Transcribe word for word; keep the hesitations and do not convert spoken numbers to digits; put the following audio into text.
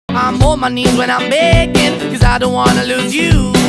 I'm on my knees when I'm begging, cause I don't wanna lose you.